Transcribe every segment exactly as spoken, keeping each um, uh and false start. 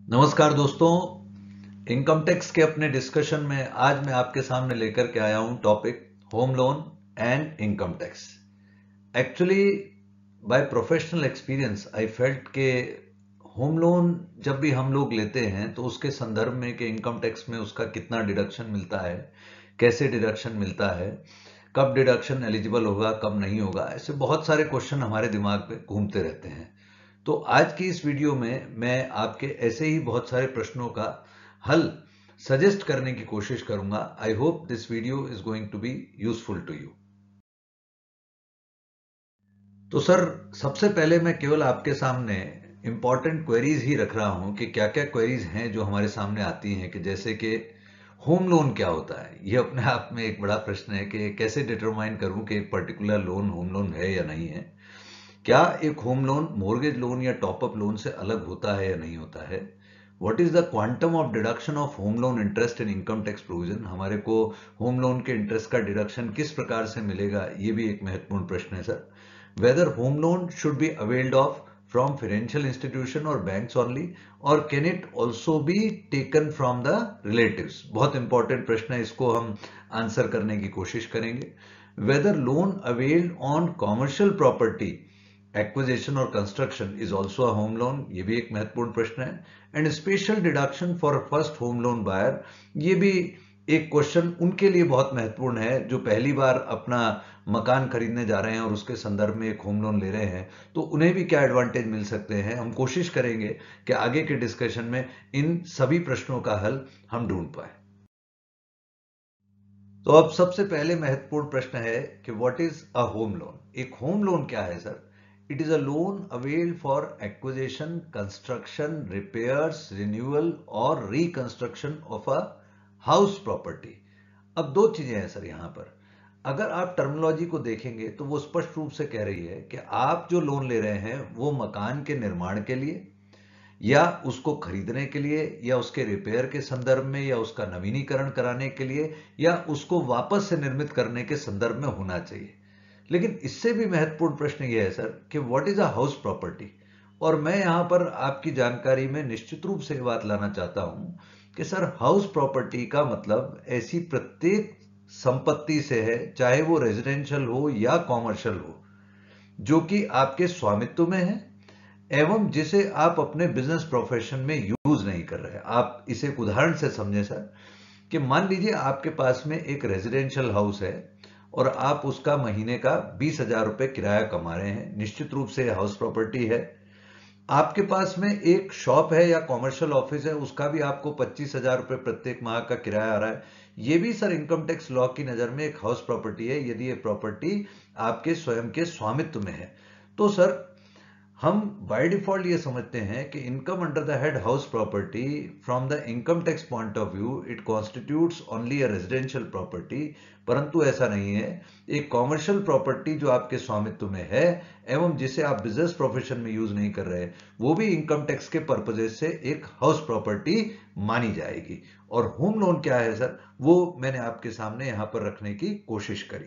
नमस्कार दोस्तों, income tax के अपने डिस्कशन में आज मैं आपके सामने लेकर के आया हूं topic home loan and income tax. Actually by professional experience I felt के होम लोन जब भी हम लोग लेते हैं तो उसके संदर्भ में कि इनकम टैक्स में उसका कितना डिडक्शन मिलता है, कैसे डिडक्शन मिलता है, कब डिडक्शन एलिजिबल होगा, कब नहीं होगा, ऐसे बहुत सारे क्वेश्चन हमारे दिमाग में घूमते रहते हैं। तो आज की इस वीडियो में मैं आपके ऐसे ही बहुत सारे प्रश्नों का हल सजेस्ट करने की कोशिश करूंगा। I hope this video is going to be useful to you. तो सर, सबसे पहले मैं केवल आपके सामने इंपॉर्टेंट क्वेरीज ही रख रहा हूं कि क्या क्या क्वेरीज हैं जो हमारे सामने आती हैं, कि जैसे कि होम लोन क्या होता है। यह अपने आप में एक बड़ा प्रश्न है कि कैसे डिटरमाइन करूं कि एक पर्टिकुलर लोन होम लोन है या नहीं है। क्या एक होम लोन मॉर्गेज लोन या टॉपअप लोन से अलग होता है या नहीं होता है। What is the quantum of deduction of home loan interest in income tax provision. हमारे को होम लोन के इंटरेस्ट का डिडक्शन किस प्रकार से मिलेगा, ये भी एक महत्वपूर्ण प्रश्न है sir. Whether home loan should be availed of from financial institution और बैंक्स ओनली, और can it also be taken from the relatives. बहुत इंपॉर्टेंट प्रश्न है, इसको हम आंसर करने की कोशिश करेंगे। Whether loan availed on commercial property acquisition और construction is also a home loan, ये भी एक महत्वपूर्ण प्रश्न है। And special deduction for first home loan buyer, ये भी एक क्वेश्चन उनके लिए बहुत महत्वपूर्ण है जो पहली बार अपना मकान खरीदने जा रहे हैं और उसके संदर्भ में एक होम लोन ले रहे हैं, तो उन्हें भी क्या एडवांटेज मिल सकते हैं। हम कोशिश करेंगे कि आगे के डिस्कशन में इन सभी प्रश्नों का हल हम ढूंढ पाए। तो अब सबसे पहले महत्वपूर्ण प्रश्न है कि what is a home loan. एक होम लोन क्या है sir? It is a loan availed for acquisition, construction, repairs, renewal और reconstruction of a house property. अब दो चीजें हैं सर यहां पर। अगर आप टर्मिनोलॉजी को देखेंगे तो वो स्पष्ट रूप से कह रही है कि आप जो लोन ले रहे हैं वो मकान के निर्माण के लिए, या उसको खरीदने के लिए, या उसके रिपेयर के संदर्भ में, या उसका नवीनीकरण कराने के लिए, या उसको वापस से निर्मित करने के संदर्भ में होना चाहिए। लेकिन इससे भी महत्वपूर्ण प्रश्न यह है सर कि what is a house property. और मैं यहां पर आपकी जानकारी में निश्चित रूप से बात लाना चाहता हूं कि सर हाउस प्रॉपर्टी का मतलब ऐसी प्रत्येक संपत्ति से है, चाहे वो रेजिडेंशियल हो या कॉमर्शियल हो, जो कि आपके स्वामित्व में है एवं जिसे आप अपने बिजनेस प्रोफेशन में यूज नहीं कर रहे। आप इसे एक उदाहरण से समझें सर, कि मान लीजिए आपके पास में एक रेजिडेंशियल हाउस है और आप उसका महीने का बीस हजार रुपए किराया कमा रहे हैं, निश्चित रूप से हाउस प्रॉपर्टी है। आपके पास में एक शॉप है या कॉमर्शियल ऑफिस है, उसका भी आपको पच्चीस हजार रुपए प्रत्येक माह का किराया आ रहा है। ये भी सर इनकम टैक्स लॉ की नजर में एक हाउस प्रॉपर्टी है, यदि ये प्रॉपर्टी आपके स्वयं के स्वामित्व में है। तो सर हम बाय डिफॉल्ट ये समझते हैं कि income under the head house property from the income tax point of view it constitutes only a residential property, परंतु ऐसा नहीं है। एक कॉमर्शियल प्रॉपर्टी जो आपके स्वामित्व में है एवं जिसे आप बिजनेस प्रोफेशन में यूज नहीं कर रहे, वो भी इनकम टैक्स के पर्पजेस से एक हाउस प्रॉपर्टी मानी जाएगी। और होम लोन क्या है सर, वो मैंने आपके सामने यहां पर रखने की कोशिश करी।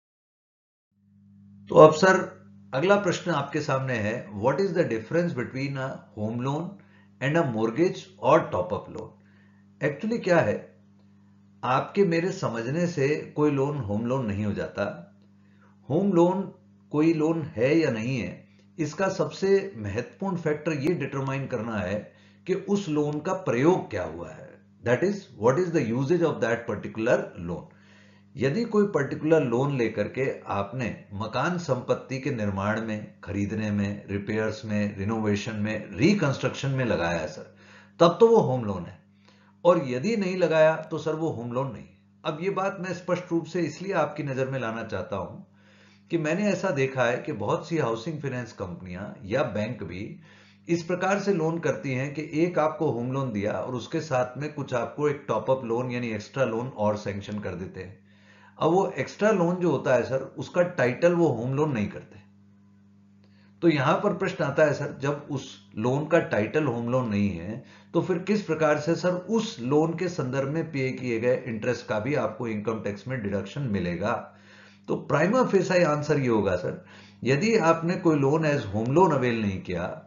तो अब सर अगला प्रश्न आपके सामने है, what is the difference between a home loan and a mortgage और टॉपअप लोन। एक्चुअली क्या है, आपके मेरे समझने से कोई लोन होम लोन नहीं हो जाता। होम लोन कोई लोन है या नहीं है, इसका सबसे महत्वपूर्ण फैक्टर यह डिटरमाइन करना है कि उस लोन का प्रयोग क्या हुआ है। That is what is the usages of that particular loan. यदि कोई पर्टिकुलर लोन लेकर के आपने मकान संपत्ति के निर्माण में, खरीदने में, रिपेयर्स में, रिनोवेशन में, रिकंस्ट्रक्शन में लगाया है सर, तब तो वो होम लोन है। और यदि नहीं लगाया तो सर वो होम लोन नहीं। अब ये बात मैं स्पष्ट रूप से इसलिए आपकी नजर में लाना चाहता हूं कि मैंने ऐसा देखा है कि बहुत सी हाउसिंग फाइनेंस कंपनियां या बैंक भी इस प्रकार से लोन करती हैं कि एक आपको होम लोन दिया और उसके साथ में कुछ आपको एक टॉपअप लोन यानी एक्स्ट्रा लोन और सैंक्शन कर देते हैं। अब वो एक्स्ट्रा लोन जो होता है सर, उसका टाइटल वो होम लोन नहीं करते। तो यहां पर प्रश्न आता है सर, जब उस लोन का टाइटल होम लोन नहीं है तो फिर किस प्रकार से सर उस लोन के संदर्भ में पे किए गए इंटरेस्ट का भी आपको इनकम टैक्स में डिडक्शन मिलेगा। तो प्राइमा फेसाई आंसर ये होगा सर, यदि आपने कोई loan as home loan avail नहीं किया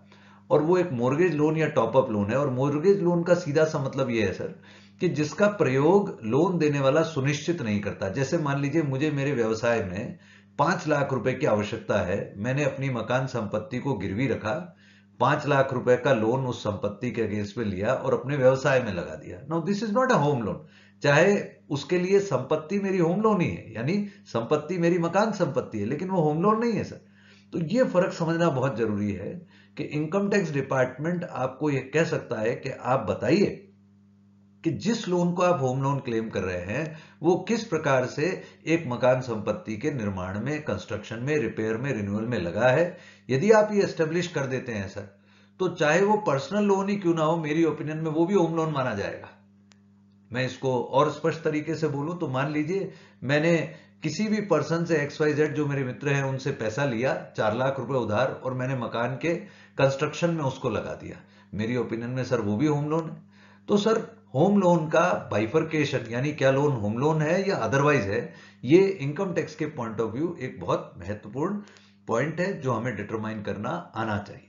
और वो एक मोर्गेज लोन या टॉपअप लोन है। और मोर्गेज लोन का सीधा सा मतलब ये है सर कि जिसका प्रयोग लोन देने वाला सुनिश्चित नहीं करता। जैसे मान लीजिए मुझे मेरे व्यवसाय में पांच लाख रुपए की आवश्यकता है, मैंने अपनी मकान संपत्ति को गिरवी रखा, पांच लाख रुपए का लोन उस संपत्ति के अगेंस्ट में लिया और अपने व्यवसाय में लगा दिया। Now this is not a home loan. चाहे उसके लिए संपत्ति मेरी होम लोन ही है, यानी संपत्ति मेरी मकान संपत्ति है, लेकिन वो होम लोन नहीं है सर। तो ये फर्क समझना बहुत जरूरी है कि इनकम टैक्स डिपार्टमेंट आपको ये कह सकता है कि आप बताइए कि जिस लोन को आप होम लोन क्लेम कर रहे हैं वो किस प्रकार से एक मकान संपत्ति के निर्माण में, कंस्ट्रक्शन में, रिपेयर में, रिन्यूअल में लगा है। यदि आप ये एस्टेब्लिश कर देते हैं सर, तो चाहे वो पर्सनल लोन ही क्यों ना हो, मेरी ओपिनियन में वो भी होम लोन माना जाएगा। मैं इसको और स्पष्ट तरीके से बोलूं तो मान लीजिए मैंने किसी भी पर्सन से एक्स वाई जेड जो मेरे मित्र हैं उनसे पैसा लिया, चार लाख रुपए उधार, और मैंने मकान के कंस्ट्रक्शन में उसको लगा दिया। मेरी ओपिनियन में सर वो भी होम लोन है। तो सर होम लोन का बाइफरकेशन, यानी क्या लोन होम लोन है या अदरवाइज है, ये इनकम टैक्स के पॉइंट ऑफ व्यू एक बहुत महत्वपूर्ण पॉइंट है जो हमें डिटरमाइन करना आना चाहिए।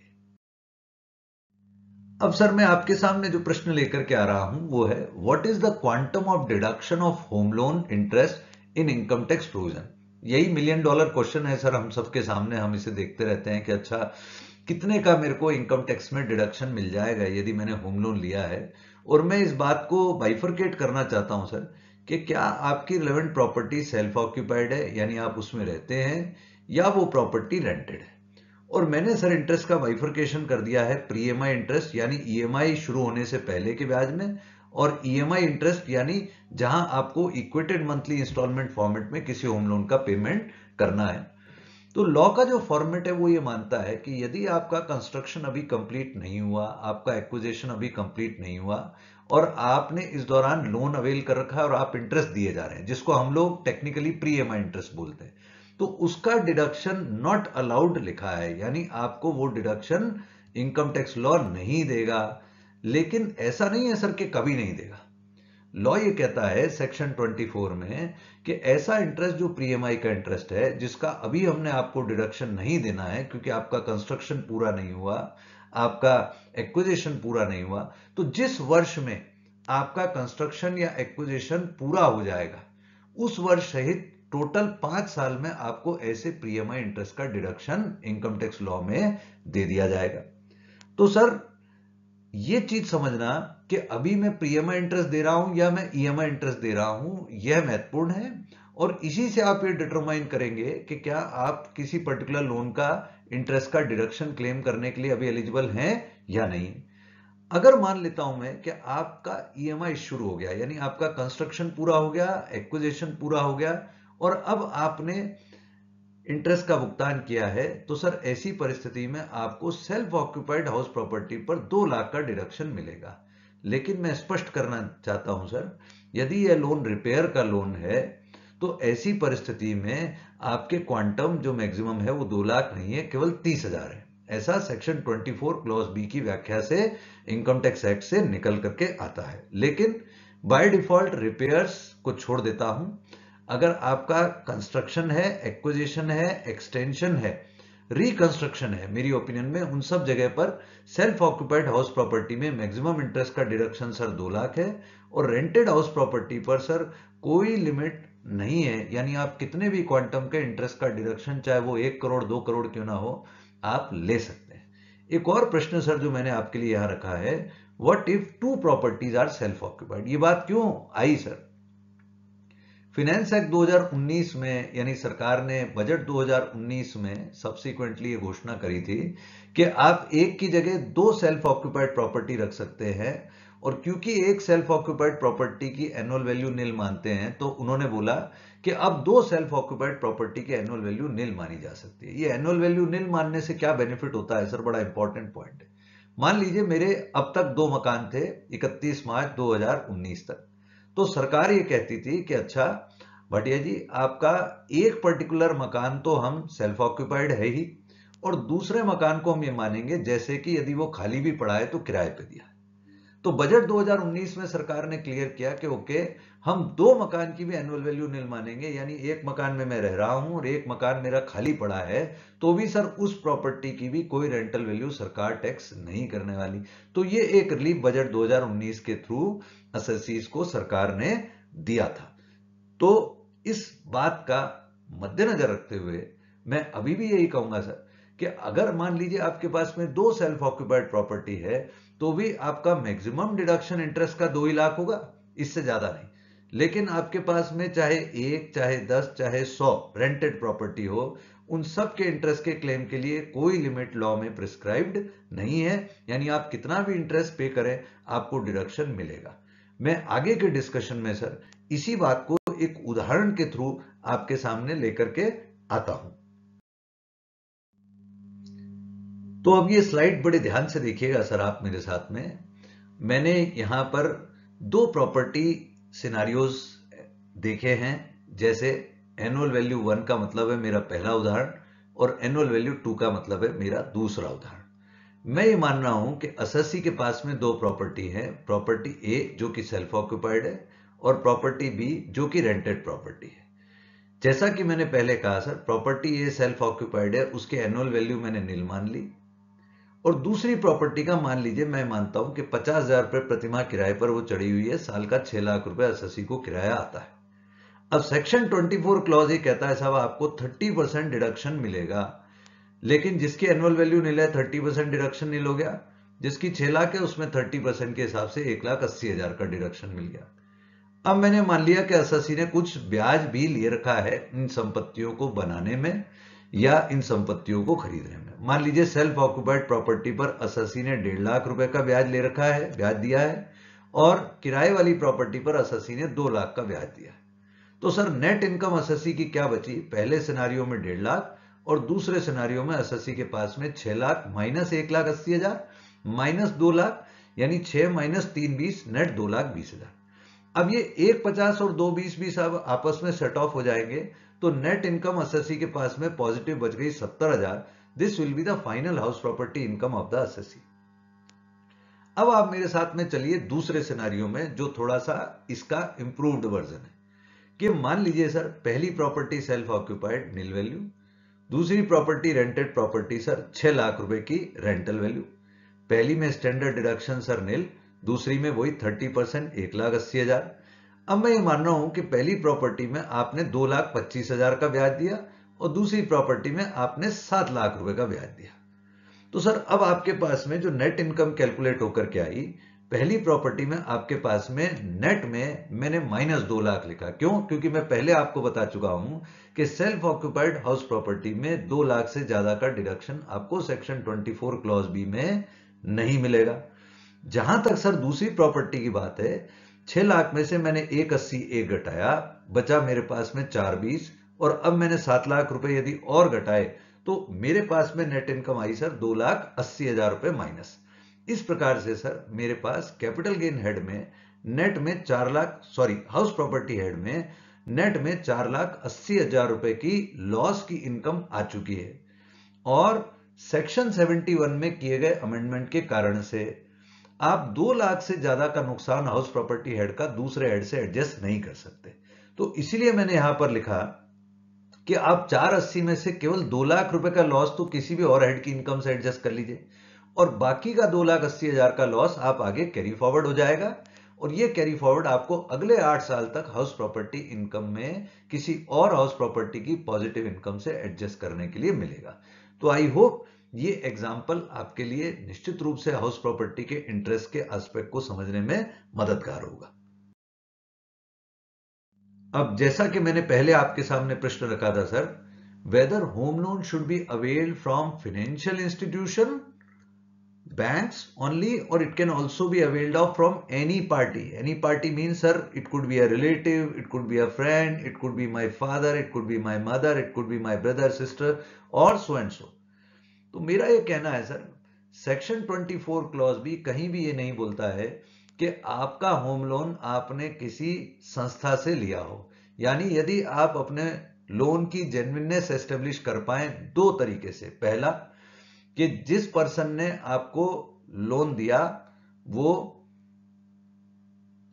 अब सर मैं आपके सामने जो प्रश्न लेकर के आ रहा हूं वो है, what is the quantum of deduction of home loan interest in income tax provision. यही मिलियन डॉलर क्वेश्चन है सर हम सबके सामने। हम इसे देखते रहते हैं कि अच्छा कितने का मेरे को इनकम टैक्स में डिडक्शन मिल जाएगा यदि मैंने होम लोन लिया है। और मैं इस बात को बाइफरकेट करना चाहता हूं सर कि क्या आपकी रिलेवेंट प्रॉपर्टी सेल्फ ऑक्यूपाइड है, यानी आप उसमें रहते हैं, या वो प्रॉपर्टी रेंटेड है। और मैंने सर इंटरेस्ट का बाइफरकेशन कर दिया है प्री ईएमआई इंटरेस्ट, यानी ईएमआई शुरू होने से पहले के ब्याज में, और ईएमआई इंटरेस्ट यानी जहां आपको इक्वेटेड मंथली इंस्टॉलमेंट फॉर्मेट में किसी होम लोन का पेमेंट करना है। तो लॉ का जो फॉर्मेट है वो ये मानता है कि यदि आपका कंस्ट्रक्शन अभी कंप्लीट नहीं हुआ, आपका एक्विजिशन अभी कंप्लीट नहीं हुआ, और आपने इस दौरान लोन अवेल कर रखा है और आप इंटरेस्ट दिए जा रहे हैं, जिसको हम लोग टेक्निकली प्री ईएमआई इंटरेस्ट बोलते हैं, तो उसका डिडक्शन नॉट अलाउड लिखा है, यानी आपको वो डिडक्शन इनकम टैक्स लॉ नहीं देगा। लेकिन ऐसा नहीं है सर कि कभी नहीं देगा। लॉ ये कहता है सेक्शन चौबीस में कि ऐसा इंटरेस्ट जो प्री ईएमआई का इंटरेस्ट है, जिसका अभी हमने आपको डिडक्शन नहीं देना है क्योंकि आपका कंस्ट्रक्शन पूरा नहीं हुआ, आपका एक्विजिशन पूरा नहीं हुआ, तो जिस वर्ष में आपका कंस्ट्रक्शन या एक्विजिशन पूरा हो जाएगा उस वर्ष सहित टोटल पांच साल में आपको ऐसे प्री ईएमआई इंटरेस्ट का डिडक्शन इनकम टैक्स लॉ में दे दिया जाएगा। तो सर ये चीज समझना कि अभी मैं प्री ईएमआई इंटरेस्ट दे रहा हूं या मैं ईएमआई इंटरेस्ट दे रहा हूं, यह महत्वपूर्ण है। और इसी से आप ये डिटरमाइन करेंगे कि क्या आप किसी पर्टिकुलर लोन का इंटरेस्ट का डिडक्शन क्लेम करने के लिए अभी एलिजिबल हैं या नहीं। अगर मान लेता हूं मैं कि आपका ईएमआई शुरू हो गया, यानी आपका कंस्ट्रक्शन पूरा हो गया, एक्विजिशन पूरा हो गया, और अब आपने इंटरेस्ट का भुगतान किया है, तो सर ऐसी परिस्थिति में आपको सेल्फ ऑक्यूपाइड हाउस प्रॉपर्टी पर दो लाख का डिडक्शन मिलेगा। लेकिन मैं स्पष्ट करना चाहता हूं सर, यदि यह लोन रिपेयर का लोन है तो ऐसी परिस्थिति में आपके क्वांटम जो मैक्सिमम है वो दो लाख नहीं है, केवल तीस हजार है। ऐसा सेक्शन चौबीस क्लॉज बी की व्याख्या से इनकम टैक्स एक्ट से निकल करके आता है। लेकिन बाय डिफॉल्ट रिपेयर्स को छोड़ देता हूं। अगर आपका कंस्ट्रक्शन है, एक्विजिशन है, एक्सटेंशन है, रिकंस्ट्रक्शन है, मेरी ओपिनियन में उन सब जगह पर सेल्फ ऑक्यूपाइड हाउस प्रॉपर्टी में मैक्सिमम इंटरेस्ट का डिडक्शन सर दो लाख है, और रेंटेड हाउस प्रॉपर्टी पर सर कोई लिमिट नहीं है, यानी आप कितने भी क्वांटम के इंटरेस्ट का डिडक्शन, चाहे वो एक करोड़ दो करोड़ क्यों ना हो, आप ले सकते हैं। एक और प्रश्न सर जो मैंने आपके लिए यहां रखा है, what if two properties are self occupied. ये बात क्यों आई सर? फिनेंस एक्ट दो हज़ार उन्नीस में, यानी सरकार ने बजट दो हज़ार उन्नीस में सब्सिक्वेंटली ये घोषणा करी थी कि आप एक की जगह दो सेल्फ ऑक्यूपाइड प्रॉपर्टी रख सकते हैं। और क्योंकि एक सेल्फ ऑक्यूपाइड प्रॉपर्टी की एनुअल वैल्यू नील मानते हैं, तो उन्होंने बोला कि अब दो सेल्फ ऑक्यूपाइड प्रॉपर्टी की एनुअल वैल्यू नील मानी जा सकती है। ये एनुअल वैल्यू नील मानने से क्या बेनिफिट होता है सर? बड़ा इंपॉर्टेंट पॉइंट है। मान लीजिए मेरे अब तक दो मकान थे इकतीस मार्च दो हज़ार उन्नीस तक, तो सरकार ये कहती थी कि अच्छा भाटिया जी, आपका एक पर्टिकुलर मकान तो हम सेल्फ ऑक्यूपाइड है ही, और दूसरे मकान को हम ये मानेंगे जैसे कि यदि वो खाली भी पड़ा है तो किराए पे दिया। तो बजट दो हज़ार उन्नीस में सरकार ने क्लियर किया कि ओके, हम दो मकान की भी एनुअल वैल्यू नील मानेंगे, यानी एक मकान में मैं रह रहा हूं और एक मकान मेरा खाली पड़ा है, तो भी सर उस प्रॉपर्टी की भी कोई रेंटल वैल्यू सरकार टैक्स नहीं करने वाली। तो ये एक रिलीफ बजट दो हज़ार उन्नीस के थ्रू असेसीज को सरकार ने दिया था। तो इस बात का मद्देनजर रखते हुए मैं अभी भी यही कहूंगा सर कि अगर मान लीजिए आपके पास में दो सेल्फ ऑक्यूपाइड प्रॉपर्टी है, तो भी आपका मैक्सिमम डिडक्शन इंटरेस्ट का दो ही लाख होगा, इससे ज्यादा नहीं। लेकिन आपके पास में चाहे एक, चाहे दस, चाहे सौ रेंटेड प्रॉपर्टी हो, उन सब के इंटरेस्ट के क्लेम के लिए कोई लिमिट लॉ में प्रिस्क्राइब्ड नहीं है, यानी आप कितना भी इंटरेस्ट पे करें आपको डिडक्शन मिलेगा। मैं आगे के डिस्कशन में सर इसी बात को एक उदाहरण के थ्रू आपके सामने लेकर के आता हूं। तो अब ये स्लाइड बड़े ध्यान से देखिएगा सर आप मेरे साथ में। मैंने यहां पर दो प्रॉपर्टी सिनारियोज देखे हैं, जैसे एनुअल वैल्यू वन का मतलब है मेरा पहला उदाहरण और एनुअल वैल्यू टू का मतलब है मेरा दूसरा उदाहरण। मैं ये मान रहा हूं कि असेसी के पास में दो प्रॉपर्टी है, प्रॉपर्टी ए जो कि सेल्फ ऑक्यूपाइड है और प्रॉपर्टी बी जो कि रेंटेड प्रॉपर्टी है। जैसा कि मैंने पहले कहा sir, property A self occupied है, उसके एनुअल वैल्यू मैंने नील मान ली, और दूसरी प्रॉपर्टी का मान लीजिए मैं मानता हूं कि पचास हजार रुपए प्रतिमाह किराए पर वो चढ़ी हुई है, साल का छह लाख रुपए असेसी को किराया आता है। अब सेक्शन चौबीस क्लॉज ये कहता है साहब आपको तीस परसेंट डिडक्शन मिलेगा, लेकिन जिसकी एनुअल वैल्यू नील है तीस परसेंट डिडक्शन नील हो गया, जिसकी छह लाख है उसमें तीस परसेंट के हिसाब से एक लाख अस्सी हजार का डिडक्शन मिल गया। अब मैंने मान लिया कि असेसी ने कुछ ब्याज भी ले रखा है इन संपत्तियों को बनाने में या इन संपत्तियों को खरीदने में। मान लीजिए सेल्फ ऑक्यूपाइड प्रॉपर्टी पर असेसी ने डेढ़ लाख रुपए का ब्याज ले रखा है, ब्याज दिया है, और किराए वाली प्रॉपर्टी पर असेसी ने दो लाख का ब्याज दिया है। तो सर नेट इनकम असेसी की क्या बची? पहले सिनारियो में डेढ़ लाख और दूसरे सिनारियो में असेसी के पास में छह लाख माइनस एक लाख अस्सी हजार माइनस दो लाख, यानी छह माइनस तीन बीस, नेट दो लाख बीस हजार। अब ये एक पचास और दो बीस भी सब आपस में सेट ऑफ हो जाएंगे, तो नेट इनकम असेसी के पास में पॉजिटिव बच गई सत्तर हजार। This will be the final house property income of the assessee. अब आप मेरे साथ में चलिए दूसरे सिनारियो में, जो थोड़ा सा इसका इंप्रूव्ड वर्जन है, कि मान लीजिए सर पहली property self occupied nil value, दूसरी प्रॉपर्टी रेंटेड प्रॉपर्टी सर छह लाख रुपए की रेंटल वैल्यू। पहली में स्टैंडर्ड डिडक्शन सर नील, दूसरी में वही थर्टी परसेंट एक लाख अस्सी हजार। अब मैं ये मान रहा हूं कि पहली प्रॉपर्टी में आपने दो लाख पच्चीस हजार का ब्याज दिया और दूसरी प्रॉपर्टी में आपने सात लाख रुपए का ब्याज दिया। तो सर अब आपके पास में जो नेट इनकम कैलकुलेट होकर के आई, पहली प्रॉपर्टी में आपके पास में नेट में मैंने माइनस दो लाख लिखा। क्यों? क्योंकि मैं पहले आपको बता चुका हूं कि सेल्फ ऑक्यूपाइड हाउस प्रॉपर्टी में दो लाख से ज्यादा का डिडक्शन आपको सेक्शन चौबीस क्लॉज बी में नहीं मिलेगा। जहां तक सर दूसरी प्रॉपर्टी की बात है, छह लाख में से मैंने एक अस्सी एक घटाया, बचा मेरे पास में चार बीस, और अब मैंने सात लाख रुपए यदि और घटाए तो मेरे पास में नेट इनकम आई सर दो लाख अस्सी हजार रुपए माइनस। इस प्रकार से सर मेरे पास कैपिटल गेन हेड में नेट में चार lakh sorry house property head में नेट में चार लाख अस्सी हजार रुपए की लॉस की इनकम आ चुकी है, और सेक्शन इकहत्तर में किए गए अमेंडमेंट के कारण से आप दो लाख से ज्यादा का नुकसान हाउस प्रॉपर्टी हेड का दूसरे हेड से एडजस्ट नहीं कर सकते। तो इसीलिए मैंने यहां पर लिखा कि आप चार अस्सी में से केवल दो लाख रुपए का लॉस तो किसी भी और हेड की इनकम से एडजस्ट कर लीजिए, और बाकी का दो लाख अस्सी हजार का लॉस आप आगे कैरी फॉरवर्ड हो जाएगा, और ये कैरी फॉरवर्ड आपको अगले आठ साल तक हाउस प्रॉपर्टी इनकम में किसी और हाउस प्रॉपर्टी की पॉजिटिव इनकम से एडजस्ट करने के लिए मिलेगा। तो आई होप ये एग्जाम्पल आपके लिए निश्चित रूप से हाउस प्रॉपर्टी के इंटरेस्ट के एस्पेक्ट को समझने में मददगार होगा। अब जैसा कि मैंने पहले आपके सामने प्रश्न रखा था sir, whether home loan should be availed from financial institution banks only, or it can also be availed of from any party. Any party means sir, it could be a relative, it could be a friend, it could be my father, it could be my mother, it could be my brother, sister, or so and so. तो मेरा ये कहना है sir, section चौबीस clause भी कहीं भी ये नहीं बोलता है कि आपका होम लोन आपने किसी संस्था से लिया हो। यानी यदि आप अपने लोन की जेन्युइननेस एस्टेब्लिश कर पाए दो तरीके से, पहला कि जिस पर्सन ने आपको लोन दिया वो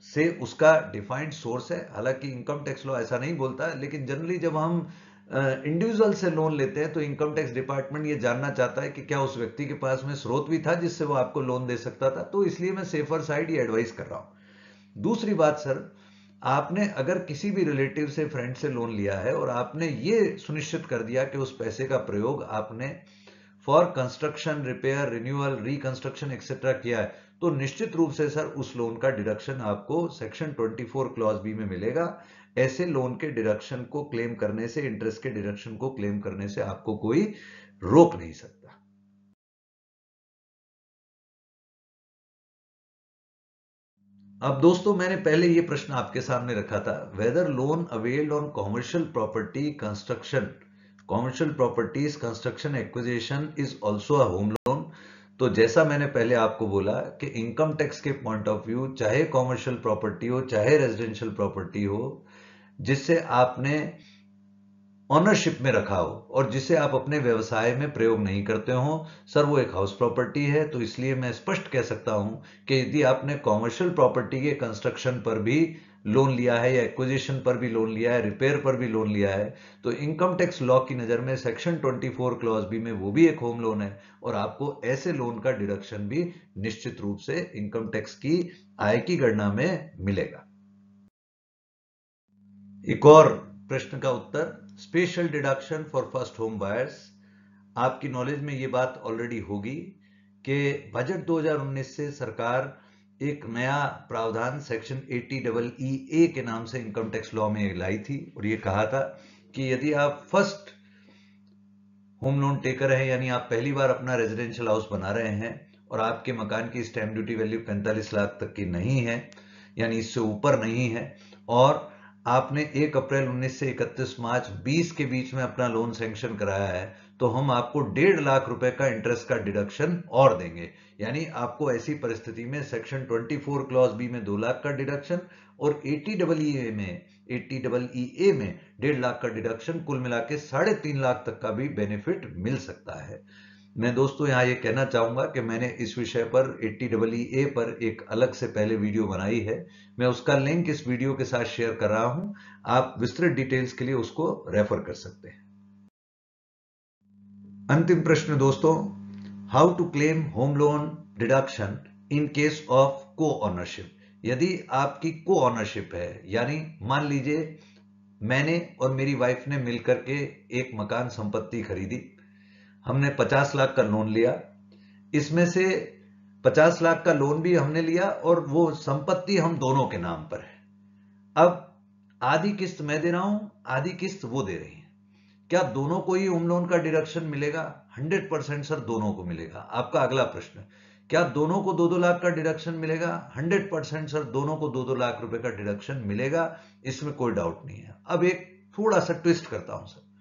से उसका डिफाइंड सोर्स है। हालांकि इनकम टैक्स लॉ ऐसा नहीं बोलता है, लेकिन जनरली जब हम इंडिविजुअल से लोन लेते हैं तो इनकम टैक्स डिपार्टमेंट ये जानना चाहता है कि क्या उस व्यक्ति के पास में स्रोत भी था जिससे वो आपको लोन दे सकता था। तो इसलिए मैं सेफर साइड ये एडवाइस कर रहा हूं। दूसरी बात सर, आपने अगर किसी भी रिलेटिव से, फ्रेंड से लोन लिया है और आपने ये सुनिश्चित कर दिया कि उस पैसे का प्रयोग आपने for construction, repair, renewal, reconstruction etcetera किया है, तो निश्चित रूप से सर उस लोन का डिडक्शन आपको सेक्शन चौबीस क्लॉज बी में मिलेगा। ऐसे लोन के डिडक्शन को क्लेम करने से, इंटरेस्ट के डिडक्शन को क्लेम करने से आपको कोई रोक नहीं सकता। अब दोस्तों, मैंने पहले ये प्रश्न आपके सामने रखा था, whether loan availed on commercial property construction, commercial properties construction acquisition is also a home loan. तो जैसा मैंने पहले आपको बोला कि इनकम टैक्स के पॉइंट ऑफ व्यू, चाहे कॉमर्शियल प्रॉपर्टी हो चाहे रेजिडेंशियल प्रॉपर्टी हो, जिससे आपने ऑनरशिप में रखा हो और जिसे आप अपने व्यवसाय में प्रयोग नहीं करते हो, सर वो एक हाउस प्रॉपर्टी है। तो इसलिए मैं स्पष्ट कह सकता हूं कि यदि आपने कॉमर्शियल प्रॉपर्टी के कंस्ट्रक्शन पर भी लोन लिया है या एक्विजिशन पर भी लोन लिया है, रिपेयर पर भी लोन लिया है, तो इनकम टैक्स लॉ की नजर में सेक्शन चौबीस क्लॉज बी में वो भी एक होम लोन है और आपको ऐसे लोन का डिडक्शन भी निश्चित रूप से इनकम टैक्स की आय की गणना में मिलेगा। एक और प्रश्न का उत्तर, special deduction for first home buyers. आपकी नॉलेज में ये बात ऑलरेडी होगी कि बजट दो हज़ार उन्नीस से सरकार एक नया प्रावधान सेक्शन अस्सी डबल ई ए के नाम से इनकम टैक्स लॉ में लाई थी और ये कहा था कि यदि आप फर्स्ट होम लोन टेकर हैं, यानी आप पहली बार अपना रेजिडेंशियल हाउस बना रहे हैं और आपके मकान की स्टैंप ड्यूटी वैल्यू पैंतालीस लाख तक की नहीं है, यानी इससे ऊपर नहीं है, और आपने एक अप्रैल उन्नीस से इकतीस मार्च बीस के बीच में अपना लोन सैंक्शन कराया है, तो हम आपको डेढ़ लाख रुपए का इंटरेस्ट का डिडक्शन और देंगे। यानी आपको ऐसी परिस्थिति में सेक्शन चौबीस क्लॉज बी में दो लाख का डिडक्शन और अस्सी डबल ई ए में अस्सी डबल ई ए में डेढ़ लाख का डिडक्शन, कुल मिला के साढ़े तीन लाख तक का भी बेनिफिट मिल सकता है। मैं दोस्तों यहाँ ये कहना चाहूंगा कि मैंने इस विषय पर अस्सी डबल ई ए पर एक अलग से पहले वीडियो बनाई है, मैं उसका लिंक इस वीडियो के साथ शेयर कर रहा हूं, आप विस्तृत डिटेल्स के लिए उसको रेफर कर सकते हैं। अंतिम प्रश्न दोस्तों, how to claim home loan deduction in case of co ownership. यदि आपकी को ऑनरशिप है, यानी मान लीजिए मैंने और मेरी वाइफ ने मिलकर के एक मकान संपत्ति खरीदी, हमने पचास लाख का लोन लिया, इसमें से पचास लाख का लोन भी हमने लिया और वो संपत्ति हम दोनों के नाम पर है। अब आधी किस्त मैं दे रहा हूं, आधी किस्त वो दे रही है, क्या दोनों को ही होम लोन का डिडक्शन मिलेगा? हंड्रेड परसेंट सर दोनों को मिलेगा। आपका अगला प्रश्न, क्या दोनों को दो दो लाख का डिडक्शन मिलेगा? हंड्रेड परसेंट सर दोनों को दो दो लाख रुपए का डिडक्शन मिलेगा, इसमें कोई डाउट नहीं है। अब एक थोड़ा सा ट्विस्ट करता हूं सर,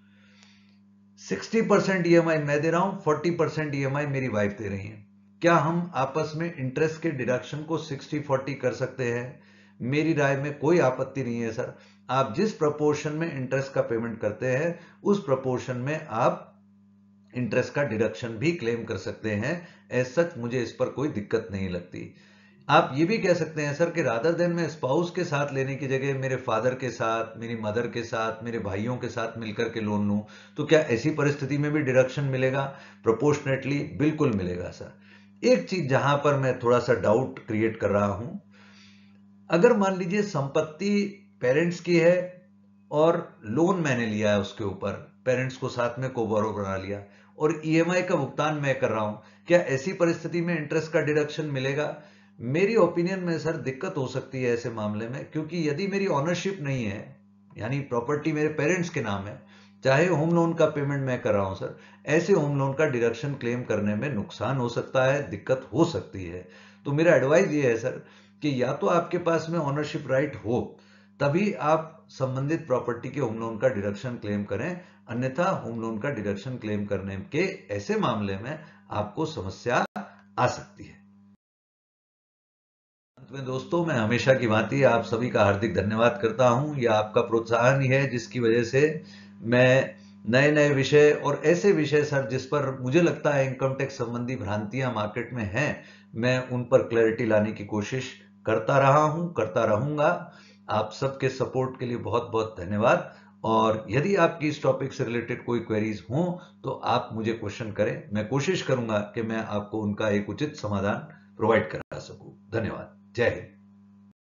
साठ परसेंट ईएमआई मैं दे रहा हूं, चालीस परसेंट ईएमआई मेरी वाइफ दे रही है, क्या हम आपस में इंटरेस्ट के डिडक्शन को साठ चालीस कर सकते हैं? मेरी राय में कोई आपत्ति नहीं है सर। आप जिस प्रपोर्शन में इंटरेस्ट का पेमेंट करते हैं उस प्रपोर्शन में आप इंटरेस्ट का डिडक्शन भी क्लेम कर सकते हैं। एज सच मुझे इस पर कोई दिक्कत नहीं लगती। आप ये भी कह सकते हैं सर कि रादर देन मैं स्पाउस के साथ लेने की जगह मेरे फादर के साथ, मेरी मदर के साथ, मेरे भाइयों के साथ मिलकर के लोन लूं, तो क्या ऐसी परिस्थिति में भी डिडक्शन मिलेगा? प्रोपोर्शनेटली बिल्कुल मिलेगा सर। एक चीज जहां पर मैं थोड़ा सा डाउट क्रिएट कर रहा हूं, अगर मान लीजिए संपत्ति पेरेंट्स की है और लोन मैंने लिया है उसके ऊपर, पेरेंट्स को साथ में कोबोरो बना लिया और ईएमआई का भुगतान मैं कर रहा हूं, क्या ऐसी परिस्थिति में इंटरेस्ट का डिडक्शन मिलेगा? मेरी ओपिनियन में सर दिक्कत हो सकती है ऐसे मामले में, क्योंकि यदि मेरी ऑनरशिप नहीं है, यानी प्रॉपर्टी मेरे पेरेंट्स के नाम है, चाहे होम लोन का पेमेंट मैं कर रहा हूं सर, ऐसे होम लोन का डिडक्शन क्लेम करने में नुकसान हो सकता है, दिक्कत हो सकती है। तो मेरा एडवाइस ये है सर कि या तो आपके पास में ऑनरशिप राइट हो तभी आप संबंधित प्रॉपर्टी के होम लोन का डिडक्शन क्लेम करें, अन्यथा होम लोन का डिडक्शन क्लेम करने के ऐसे मामले में आपको समस्या आ सकती है। अंत में दोस्तों, मैं हमेशा की भांति आप सभी का हार्दिक धन्यवाद करता हूं। यह आपका प्रोत्साहन ही है जिसकी वजह से मैं नए नए विषय और ऐसे विषय सर जिस पर मुझे लगता है इनकम टैक्स संबंधी भ्रांतियां मार्केट में हैं, मैं उन पर क्लैरिटी लाने की कोशिश करता रहा हूं, करता रहूंगा। आप सबके सपोर्ट के लिए बहुत बहुत धन्यवाद। और यदि आपकी इस टॉपिक से रिलेटेड कोई क्वेरीज हो तो आप मुझे क्वेश्चन करें, मैं कोशिश करूंगा कि मैं आपको उनका एक उचित समाधान प्रोवाइड करा सकूं। धन्यवाद। जय हिंद।